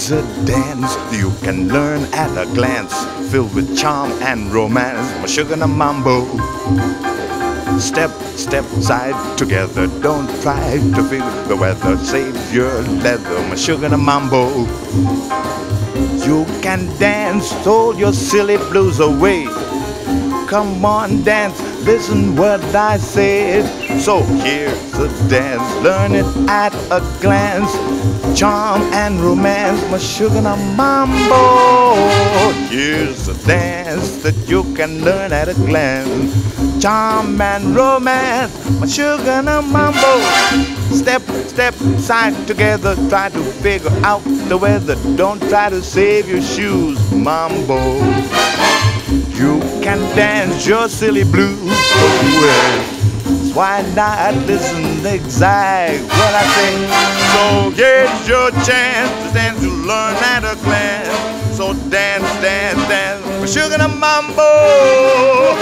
Here's a dance you can learn at a glance, filled with charm and romance. Mashugana Mambo. Step, step side together. Don't try to figure the weather. Save your leather. Mashugana Mambo. You can dance, throw your silly blues away. Come on, dance, listen what I said. So here's a dance, learn it at a glance. Charm and romance, Mashugana Mambo. Here's a dance that you can learn at a glance. Charm and romance, Mashugana Mambo. Step, step, side together, try to figure out the weather. Don't try to save your shoes, Mambo. You can dance your silly blues away. Why not listen exact what I say? So here's your chance to dance, to learn at a glance. So dance, dance, dance, Mashugana Mambo.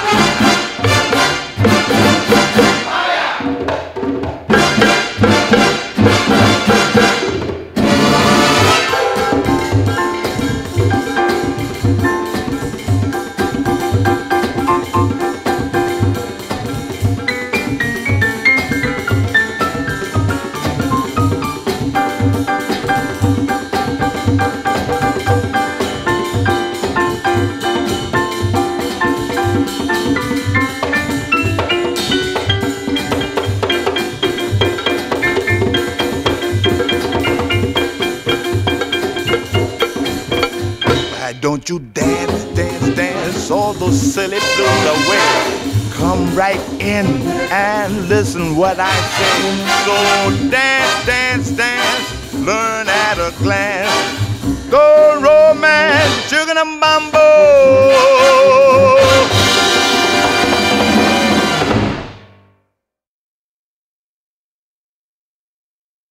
Don't you dance, dance, dance all those silly blues away. Come right in and listen what I say. So dance, dance, dance, learn at a glance.